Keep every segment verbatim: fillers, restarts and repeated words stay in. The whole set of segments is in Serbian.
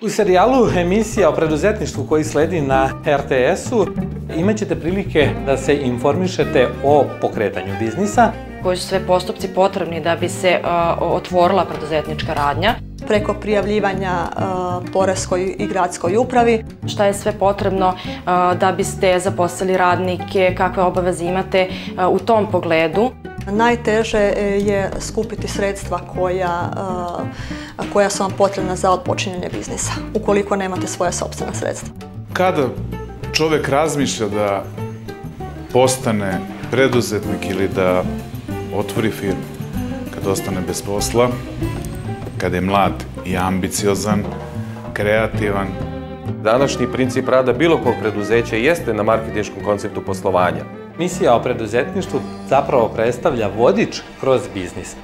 U serijalu emisija o preduzetništvu koji sledi na er te esu imat ćete prilike da se informišete o pokretanju biznisa. Koji su sve postupci potrebni da bi se otvorila preduzetnička radnja. Preko prijavljivanja poreskoj i gradskoj upravi. Šta je sve potrebno da biste zaposlili radnike, kakve obaveze imate u tom pogledu. Najteže je skupiti sredstva koja, koja su vam potrebna za otpočinjanje biznisa, ukoliko nemate svoje sopstvena sredstva. Kada čovjek razmišlja da postane preduzetnik ili da otvori firmu, kad ostane bez posla, kad je mlad i ambiciozan, kreativan. Današnji princip rada bilo kog preduzeća jeste na marketinškom konceptu poslovanja. Emisija o preduzetništvu zapravo predstavlja vodič kroz biznis.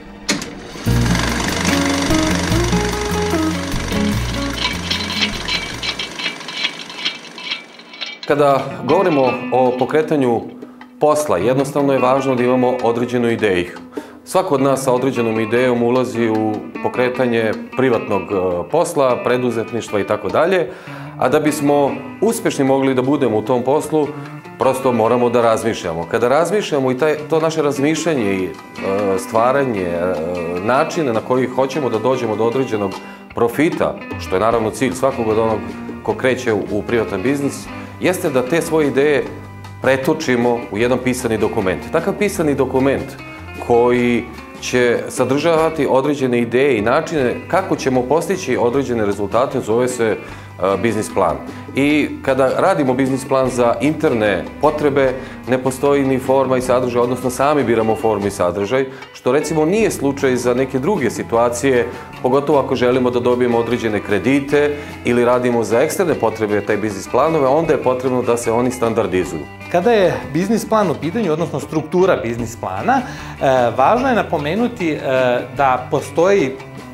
Kada govorimo o pokretanju posla, jednostavno je važno da imamo određenu ideju. Svako od nas sa određenom idejom ulazi u pokretanje privatnog posla, preduzetništva i tako dalje, a da bismo uspješni mogli da budemo u tom poslu, prosto moramo da razmišljamo. Kada razmišljamo i to naše razmišljanje i stvaranje načina na koji hoćemo da dođemo do određenog profita, što je naravno cilj svakog od onog ko kreće u privatan biznis, jeste da te svoje ideje pretočimo u jedan pisani dokument. Takav pisani dokument koji će sadržavati određene ideje i načine kako ćemo postići određene rezultate, zove se biznis plan. I kada radimo biznis plan za interne potrebe, ne postoji ni forma i sadržaj, odnosno sami biramo formu i sadržaj, što recimo nije slučaj za neke druge situacije, pogotovo ako želimo da dobijemo određene kredite ili radimo za eksterne potrebe taj biznis planove, onda je potrebno da se oni standardizuju. Kada je biznis plan u pitanju, odnosno struktura biznis plana, važno je napomenuti da postoji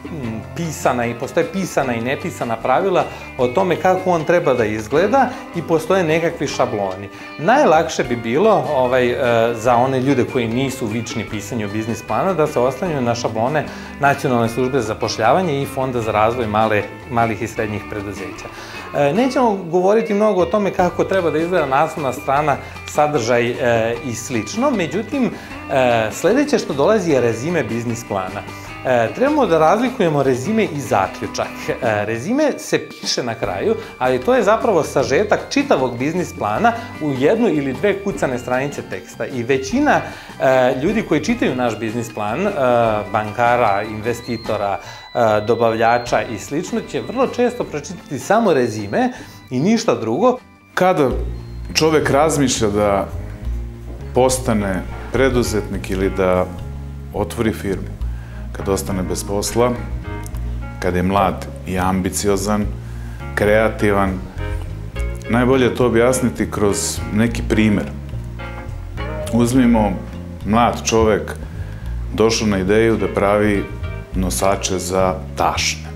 pisana i postoje pisana i nepisana pravila o tome kako on treba da izgleda i postoje nekakvi šabloni. Najlakše bi bilo za one ljude koji nisu vični pisanju biznis plana da se oslanjaju na šablone Nacionalne službe za zapošljavanje i Fonda za razvoj malih i srednjih preduzeća. Nećemo govoriti mnogo o tome kako treba da izgleda naslovna strana, sadržaj i slično, međutim, sledeće što dolazi je rezime biznis plana. Trebamo da razlikujemo rezime i zaključak. Rezime se piše na kraju, ali to je zapravo sažetak čitavog biznis plana u jednu ili dve kucane stranice teksta. I većina ljudi koji čitaju naš biznis plan, bankara, investitora, dobavljača i slično, će vrlo često pročitati samo rezime i ništa drugo. Kada čovjek razmišlja da postane preduzetnik ili da otvori firmu, kad ostane bez posla, kad je mlad i ambiciozan, kreativan, najbolje je to objasniti kroz neki primjer. Uzmimo mlad čovjek došao na ideju da pravi nosače za tašne.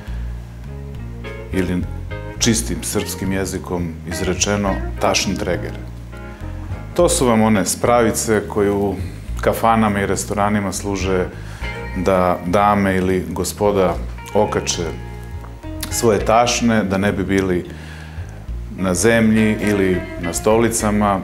Ili čistim srpskim jezikom izrečeno tašn treger. To su vam one spravice koje u kafanama i restoranima služe da dame ili gospoda okače svoje tašne, da ne bi bili na zemlji ili na stolicama.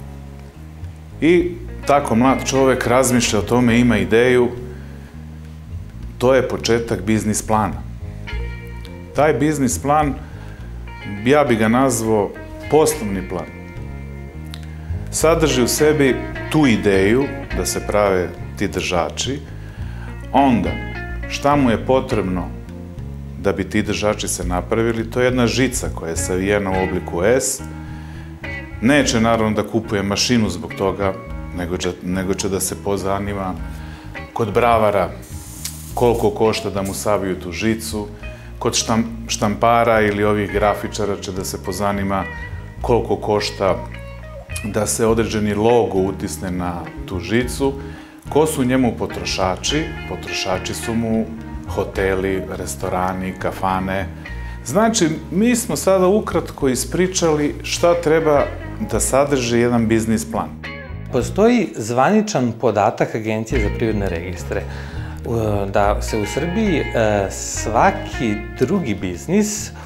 I tako mlad čovjek razmišlja o tome, ima ideju, to je početak biznis plana. Taj biznis plan, ja bi ga nazvao poslovni plan. Sadrži u sebi tu ideju da se prave ti držači. Onda, šta mu je potrebno da bi ti držači se napravili? To je jedna žica koja je savijena u obliku S. Neće naravno da kupuje mašinu zbog toga, nego će da se pozanima kod bravara koliko košta da mu saviju tu žicu. Kod štampara ili ovih grafičara će da se pozanima koliko košta da se određeni logo utisne na tu žicu. Ko su njemu potrošači? Potrošači su mu hoteli, restorani, kafane. Znači, mi smo sada ukratko ispričali šta treba da sadrži jedan biznis plan. Postoji zvaničan podatak Agencije za privredne registre da se u Srbiji svaki drugi biznis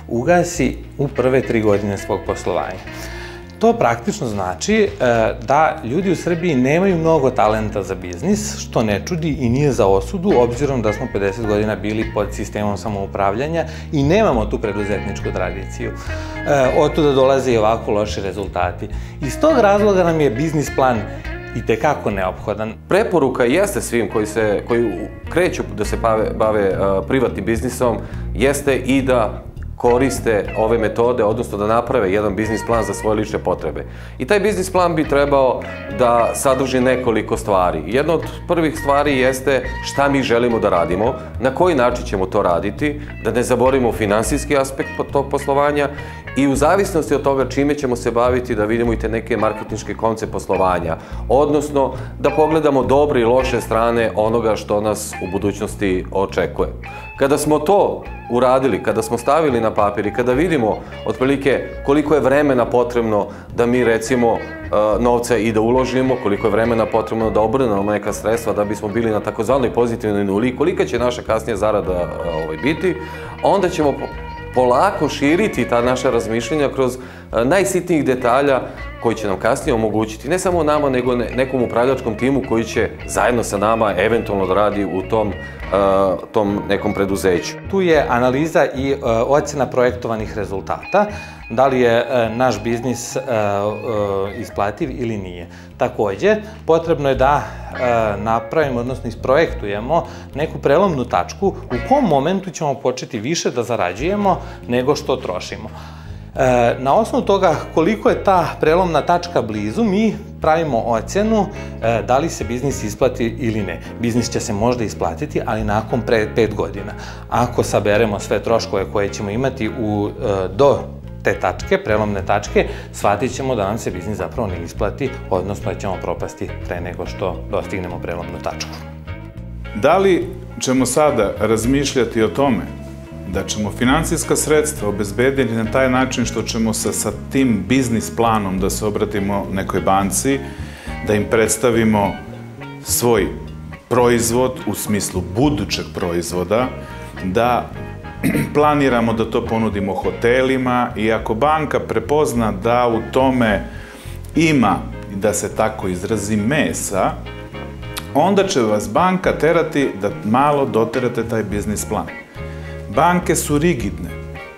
ugasi u prve tri godine svog poslovanja. To praktično znači da ljudi u Srbiji nemaju mnogo talenta za biznis, što ne čudi i nije za osudu, obzirom da smo pedeset godina bili pod sistemom samoupravljanja i nemamo tu preduzetničku tradiciju. Otuda dolaze i ovako loši rezultati. Iz tog razloga nam je biznis plan itekako neophodan. Preporuka jeste svim koji se, koji kreću da se bave, bave privatnim biznisom, jeste i da koriste ove metode, odnosno da naprave jedan biznis plan za svoje lične potrebe. I taj biznis plan bi trebao da sadrži nekoliko stvari. Jedna od prvih stvari jeste šta mi želimo da radimo, na koji način ćemo to raditi, da ne zaboravimo finansijski aspekt tog poslovanja i u zavisnosti od toga čime ćemo se baviti da vidimo i te neke marketinške koncepte poslovanja, odnosno da pogledamo dobre i loše strane onoga što nas u budućnosti očekuje. Kada smo to uradili, kada smo stavili na papir i kada vidimo otprilike koliko je vremena potrebno da mi recimo novca i da uložimo, koliko je vremena potrebno da obrnemo neka sredstva da bismo bili na takozvanoj pozitivnoj nuli, kolika će naša kasnija zarada biti, onda ćemo polako širiti ta naša razmišljenja kroz najsitnijih detalja koji će nam kasnije omogućiti, ne samo nama, nego nekom upravljačkom timu koji će zajedno sa nama eventualno da radi u tom, tom nekom preduzeću. Tu je analiza i ocena projektovanih rezultata, da li je naš biznis isplativ ili nije. Takođe, potrebno je da napravimo, odnosno isprojektujemo neku prelomnu tačku u kom momentu ćemo početi više da zarađujemo nego što trošimo. Na osnovu toga koliko je ta prelomna tačka blizu, mi pravimo ocenu da li se biznis isplati ili ne. Biznis će se možda isplatiti, ali nakon pet godina. Ako saberemo sve troškove koje ćemo imati do te tačke, prelomne tačke, shvatit ćemo da nam se biznis zapravo ne isplati, odnosno da ćemo propasti pre nego što dostignemo prelomnu tačku. Da li ćemo sada razmišljati o tome da ćemo finansijska sredstva obezbediti na taj način što ćemo sa, sa tim biznis planom da se obratimo nekoj banci, da im predstavimo svoj proizvod u smislu budućeg proizvoda, da planiramo da to ponudimo hotelima i ako banka prepozna da u tome ima, da se tako izrazi, mesa, onda će vas banka terati da malo doterate taj biznis plan. Banke su rigidne.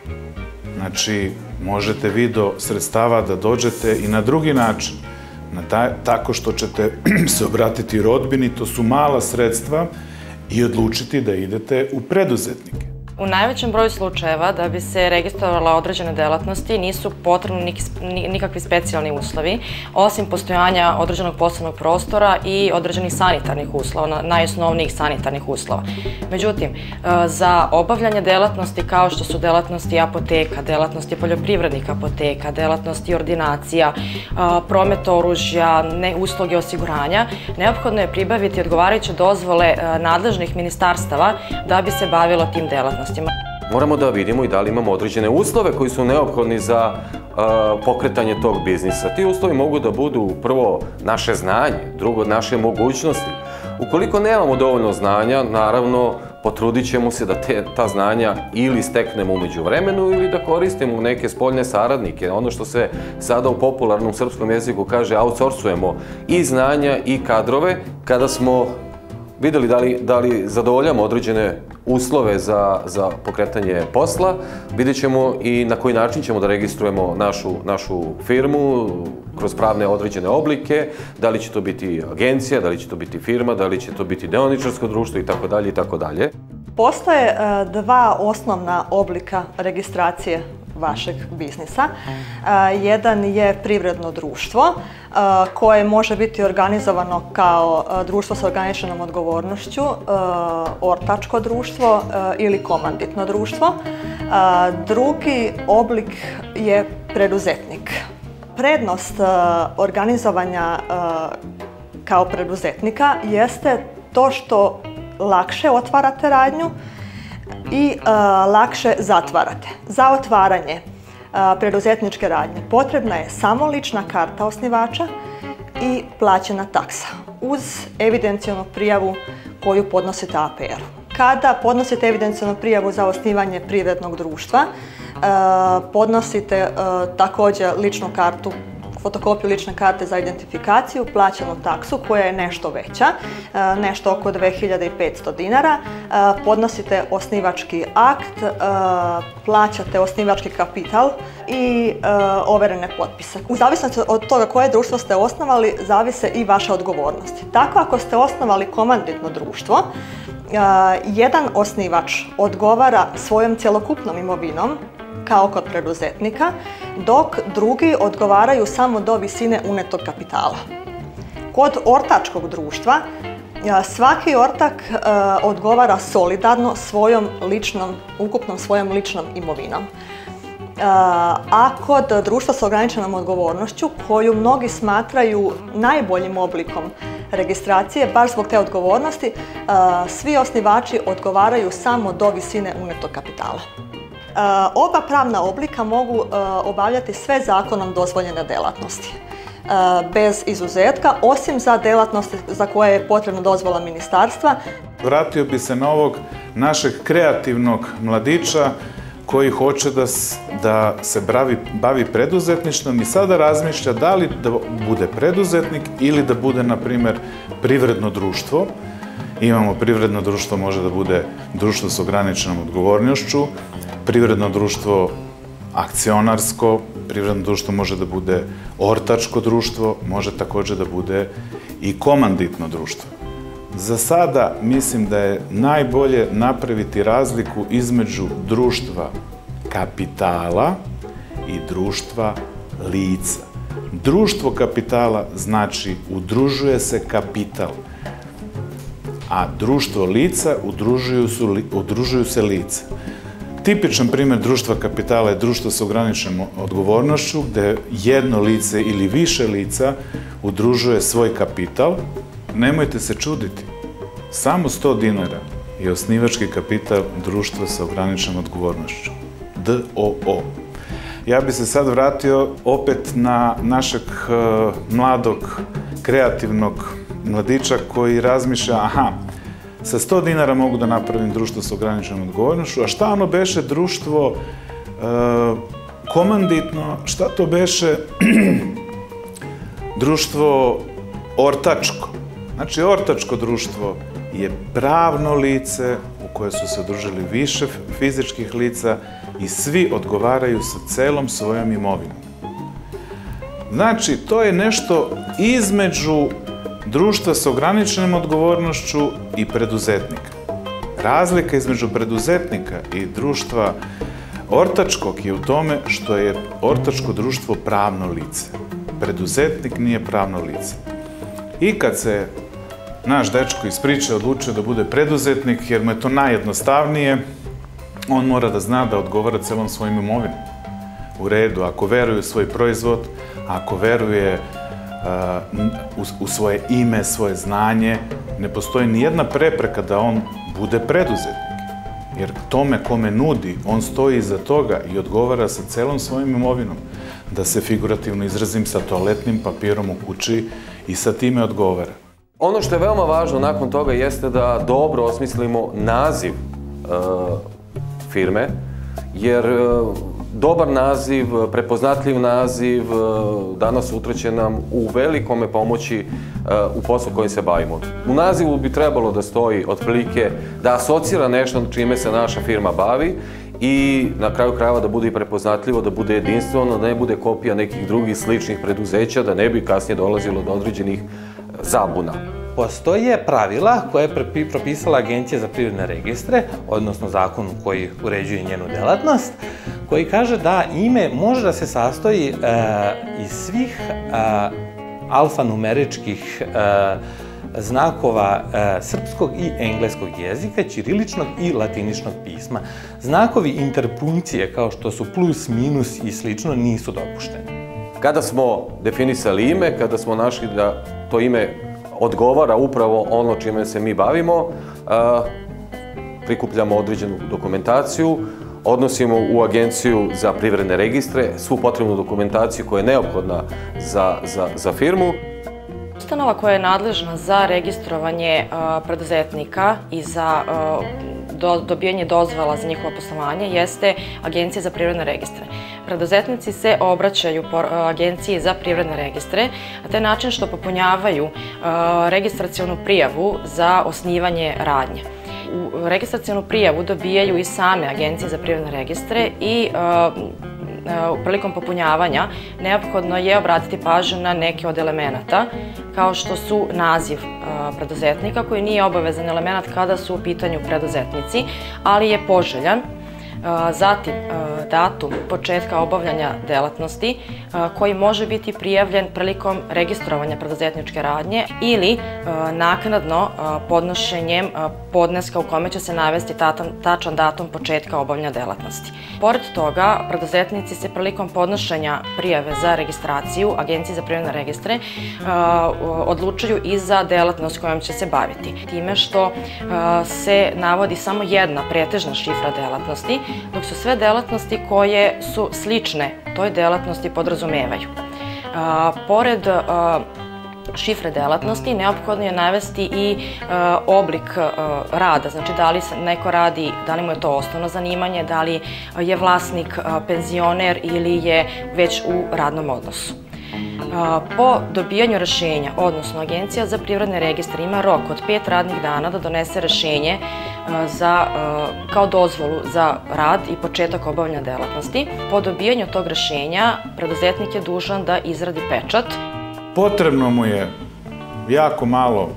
Znači, možete vi do sredstava da dođete i na drugi način. Tako što ćete se obratiti rodbini, to su mala sredstva, i odlučiti da idete u preduzetnike. U najvećem broju slučajeva da bi se registrovala određene delatnosti nisu potrebni nikakvi specijalni uslovi, osim postojanja određenog poslovnog prostora i određenih sanitarnih uslova, najosnovnijih sanitarnih uslova. Međutim, za obavljanje delatnosti kao što su delatnosti apoteka, delatnosti poljoprivrednih apoteka, delatnosti ordinacija, promet oružja, usluge osiguranja, neophodno je pribaviti odgovarajuće dozvole nadležnih ministarstava da bi se bavilo tim delatnostima. Moramo da vidimo i da li imamo određene uslove koji su neophodni za pokretanje tog biznisa. Ti uslovi mogu da budu prvo naše znanje, drugo naše mogućnosti. Ukoliko nemamo dovoljno znanja, naravno potrudit ćemo se da ta znanja ili steknemo umeđu vremenu ili da koristimo neke spoljne saradnike. Ono što se sada u popularnom srpskom jeziku kaže outsourcujemo i znanja i kadrove. Kada smo videli da li zadovoljamo određene uslove za pokretanje posla, vidjet ćemo i na koji način ćemo da registrujemo našu firmu kroz pravne određene oblike, da li će to biti agencija, da li će to biti firma, da li će to biti deoničarsko društvo itd. itd. Postoje dva osnovna oblika registracije vašeg biznisa. Jedan je privredno društvo koje može biti organizovano kao društvo sa ograničenom odgovornošću, ortačko društvo ili komanditno društvo. Drugi oblik je preduzetnik. Prednost organizovanja kao preduzetnika jeste to što lakše otvarate radnju i lakše zatvarate. Za otvaranje preduzetničke radnje potrebna je samo lična karta osnivača i plaćena taksa uz evidencijonu prijavu koju podnosite A P R-u. Kada podnosite evidencijonu prijavu za osnivanje privrednog društva, podnosite također ličnu kartu, fotokopiju lične karte za identifikaciju, plaćanu taksu koja je nešto veća, nešto oko dve hiljade petsto dinara, podnosite osnivački akt, plaćate osnivački kapital i overene potpise. U zavisnosti od toga koje društvo ste osnovali, zavise i vaša odgovornost. Tako ako ste osnovali komanditno društvo, jedan osnivač odgovara svojom cjelokupnom imovinom, kao kod preduzetnika, dok drugi odgovaraju samo do visine unetog kapitala. Kod ortačkog društva svaki ortak odgovara solidarno svojom ličnom, ukupnom svojom ličnom imovinom. A kod društva s ograničenom odgovornošću, koju mnogi smatraju najboljim oblikom registracije, baš zbog te odgovornosti, svi osnivači odgovaraju samo do visine unetog kapitala. Oba pravna oblika mogu obavljati sve zakonom dozvoljene djelatnosti, bez izuzetka, osim za djelatnosti za koje je potrebna dozvola ministarstva. Vratio bi se na ovog našeg kreativnog mladića koji hoće da, da se bavi, bavi preduzetništvom i sada razmišlja da li da bude preduzetnik ili da bude, na primjer, privredno društvo. Imamo privredno društvo, može da bude društvo s ograničenom odgovornošću, privredno društvo akcionarsko, privredno društvo može da bude ortačko društvo, može također da bude i komanditno društvo. Za sada mislim da je najbolje napraviti razliku između društva kapitala i društva lica. Društvo kapitala znači udružuje se kapital, a društvo lica udružuju, su, udružuju se lica. Tipičan primjer društva kapitala je društvo s ograničenom odgovornošću, gdje jedno lice ili više lica udružuje svoj kapital. Nemojte se čuditi, samo sto dinara je osnivački kapital društva sa ograničenom odgovornošću, D O O. Ja bi se sad vratio opet na našeg uh, mladog, kreativnog mladića koji razmišlja, aha, sa sto dinara mogu da napravim društvo sa ograničenom odgovornošću, a šta ono beše društvo uh, komanditno, šta to beše društvo ortačko? Znači, ortačko društvo je pravno lice u koje su se udružili više fizičkih lica i svi odgovaraju sa celom svojom imovinom. Znači, to je nešto između društva s ograničenom odgovornošću i preduzetnika. Razlika između preduzetnika i društva ortačkog je u tome što je ortačko društvo pravno lice. Preduzetnik nije pravno lice. I kad se naš dečko iz priče odlučio da bude preduzetnik, jer mu je to najjednostavnije, on mora da zna da odgovara celom svojim imovinom. U redu, ako veruje u svoj proizvod, ako veruje uh, u, u svoje ime, svoje znanje, ne postoji ni jedna prepreka da on bude preduzetnik. Jer tome kome nudi, on stoji iza toga i odgovara sa celom svojim imovinom. Da se figurativno izrazim, sa toaletnim papirom u kući i sa time odgovara. Ono što je veoma važno nakon toga jeste da dobro osmislimo naziv e, firme, jer e, dobar naziv, prepoznatljiv naziv, e, danas sutra će nam u velikome pomoći e, u poslu kojim se bavimo. U nazivu bi trebalo da stoji otprilike da asocira nešto čime se naša firma bavi i na kraju krajeva da bude i prepoznatljivo, da bude jedinstveno, da ne bude kopija nekih drugih sličnih preduzeća, da ne bi kasnije dolazilo do određenih zabuna. Postoje pravila koje je propisala Agencija za privredne registre, odnosno zakon koji uređuje njenu delatnost, koji kaže da ime može da se sastoji e, iz svih e, alfanumeričkih e, znakova e, srpskog i engleskog jezika, ćiriličnog i latiničnog pisma. Znakovi interpunkcije, kao što su plus, minus i slično, nisu dopušteni. Kada smo definisali ime, kada smo našli da to ime odgovara upravo ono čime se mi bavimo, prikupljamo određenu dokumentaciju, odnosimo u Agenciju za privredne registre svu potrebnu dokumentaciju koja je neophodna za, za, za firmu. Ustanova koja je nadležna za registrovanje preduzetnika i za dobijanje dozvola za njihovo poslovanje jeste Agencija za privredne registre. Preduzetnici se obraćaju Agenciji za privredne registre na taj način što popunjavaju registracionu prijavu za osnivanje radnje. U registracionu prijavu dobijaju i same Agencije za privredne registre i prilikom popunjavanja neophodno je obratiti pažnju na neke od elemenata, kao što su naziv preduzetnika, koji nije obavezan element kada su u pitanju preduzetnici, ali je poželjan. Zatim, datum početka obavljanja delatnosti koji može biti prijavljen prilikom registrovanja preduzetničke radnje ili naknadno podnošenjem podneska u kome će se navesti tačan datum početka obavljanja delatnosti. Pored toga, preduzetnici se prilikom podnošenja prijave za registraciju Agenciji za privredne registre odlučuju i za delatnost kojom će se baviti. Time što se navodi samo jedna pretežna šifra delatnosti, dok su sve delatnosti koje su slične toj delatnosti podrazumevaju. Pored šifre delatnosti, neophodno je navesti i oblik rada, znači da li neko radi, da li mu je to osnovno zanimanje, da li je vlasnik penzioner ili je već u radnom odnosu. Po dobijanju rešenja, odnosno Agencija za privredne registre ima rok od pet radnih dana da donese rešenje kao dozvolu za rad i početak obavljanja delatnosti. Po dobijanju tog rešenja preduzetnik je dužan da izradi pečat. Potrebno mu je jako malo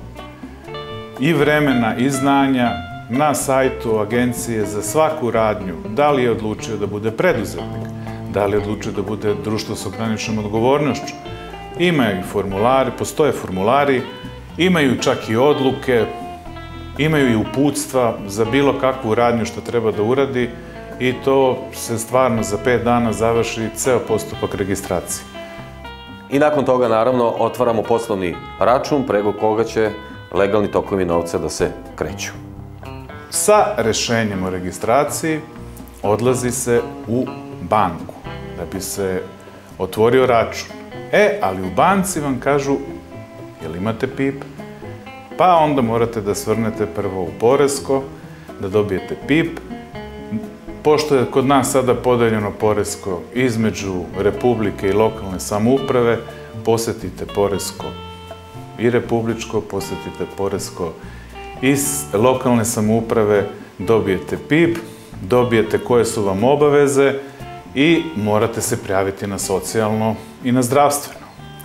i vremena i znanja na sajtu Agencije za svaku radnju. Da li je odlučio da bude preduzetnik, da li je odlučio da bude društvo s ograničenom odgovornošću. Imaju i formulari, postoje formulari, imaju čak i odluke, imaju i uputstva za bilo kakvu radnju što treba da uradi i to se stvarno za pet dana završi ceo postupak registracije. I nakon toga, naravno, otvaramo poslovni račun preko koga će legalni tokovi novca da se kreću. Sa rešenjem o registraciji odlazi se u banku da bi se otvorio račun. E, ali u banci vam kažu, jel imate P I P? Pa onda morate da svrnete prvo u poresko, da dobijete P I P. Pošto je kod nas sada podeljeno poresko između Republike i lokalne samouprave, posetite poresko i republičko, posetite poresko iz lokalne samouprave, dobijete P I P, dobijete koje su vam obaveze i morate se prijaviti na socijalno i na zdravstveno.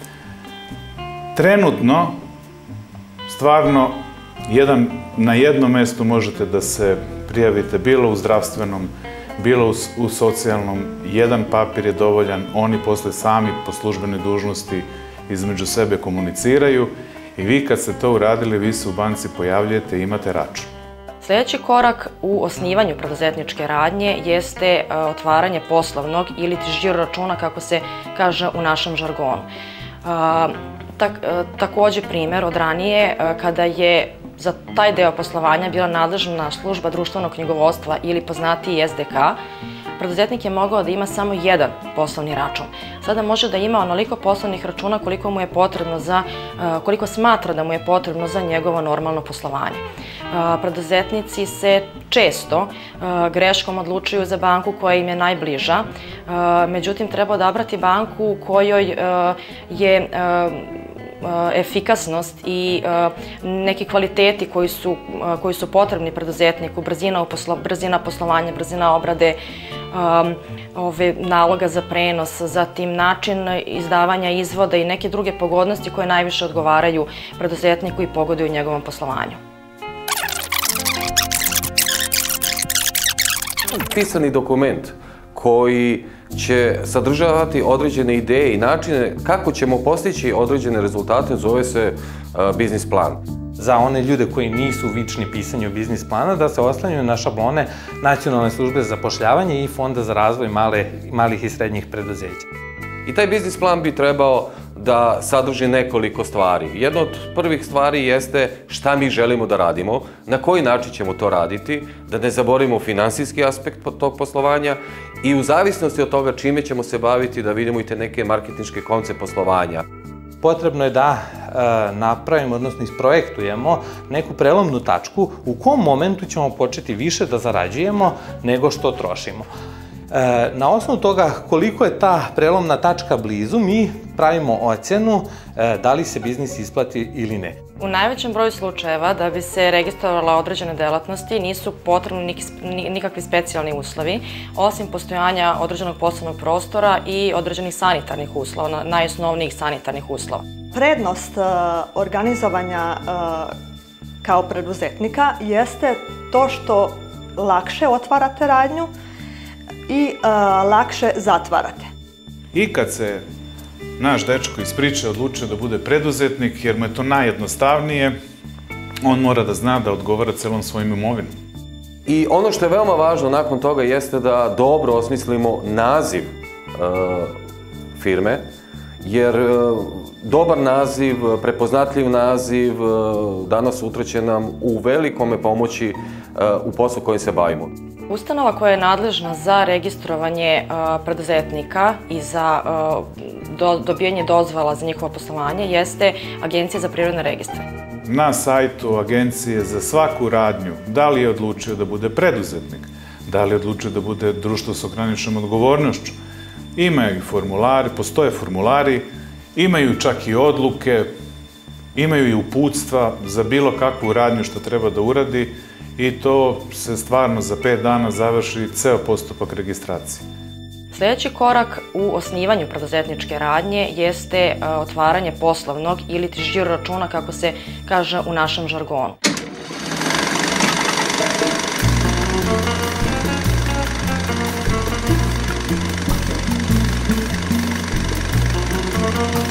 Trenutno, stvarno, jedan, na jednom mestu možete da se prijavite bilo u zdravstvenom, bilo u socijalnom. Jedan papir je dovoljan, oni posle sami po službenoj dužnosti između sebe komuniciraju i vi kad ste to uradili, vi se u banci pojavljujete i imate račun. Sljedeći korak u osnivanju preduzetničke radnje jeste otvaranje poslovnog ili žiro računa, kako se kaže u našem žargonu. Takođe primjer od ranije, kada je za taj deo poslovanja bila nadležna služba društvenog knjigovodstva ili poznatiji S D K, preduzetnik je mogao da ima samo jedan poslovni račun. Sada može da ima onoliko poslovnih računa koliko mu je potrebno za, koliko smatra da mu je potrebno za njegovo normalno poslovanje. Preduzetnici se često greškom odlučuju za banku koja im je najbliža, međutim treba odabrati banku u kojoj je efikasnost i neki kvaliteti koji su potrebni preduzetniku, brzina poslovanja, brzina obrade naloga za prenos, zatim način izdavanja izvoda i neke druge pogodnosti koje najviše odgovaraju preduzetniku i pogoduju njegovom poslovanju. Pisani dokument koji će sadržavati određene ideje i načine kako ćemo postići određene rezultate, zove se biznis plan. Za one ljude koji nisu vični pisanju biznis plana, da se oslanjaju na šablone Nacionalne službe za zapošljavanje i Fonda za razvoj malih i srednjih preduzeća. I taj biznis plan bi trebao da sadrži nekoliko stvari. Jedna od prvih stvari jeste šta mi želimo da radimo, na koji način ćemo to raditi, da ne zaboravimo finansijski aspekt tog poslovanja i u zavisnosti od toga čime ćemo se baviti da vidimo i te neke marketinške koncept poslovanja. potrebno je da napravimo, odnosno isprojektujemo neku prelomnu tačku u kom momentu ćemo početi više da zarađujemo nego što trošimo. Na osnovu toga koliko je ta prelomna tačka blizu, mi pravimo ocenu da li se biznis isplati ili ne. U najvećem broju slučajeva da bi se registrovala određene delatnosti nisu potrebni nikakvi specijalni uslovi, osim postojanja određenog poslovnog prostora i određenih sanitarnih uslova, najosnovnijih sanitarnih uslova. Prednost organizovanja kao preduzetnika jeste to što lakše otvarate radnju i lakše zatvarate. I kad se naš dečko iz priče odlučio da bude preduzetnik, jer mu je to najjednostavnije, on mora da zna da odgovara celom svojim imovinom. I ono što je veoma važno nakon toga jeste da dobro osmislimo naziv firme, jer dobar naziv, prepoznatljiv naziv, danas sutra će nam u velikome pomoći u poslu kojim se bavimo. Ustanova koja je nadležna za registrovanje preduzetnika i za dobijanje dozvola za njihovo poslovanje jeste Agencija za privredne registre. Na sajtu Agencije za svaku radnju, da li je odlučio da bude preduzetnik, da li je odlučio da bude društvo s ograničenom odgovornošću, imaju i formulari, postoje formulari, imaju čak i odluke, imaju i uputstva za bilo kakvu radnju što treba da uradi i to se stvarno za pet dana završi ceo postupak registracije. Sljedeći korak u osnivanju preduzetničke radnje jeste otvaranje poslovnog ili žiro računa, kako se kaže u našem žargonu. Thank you.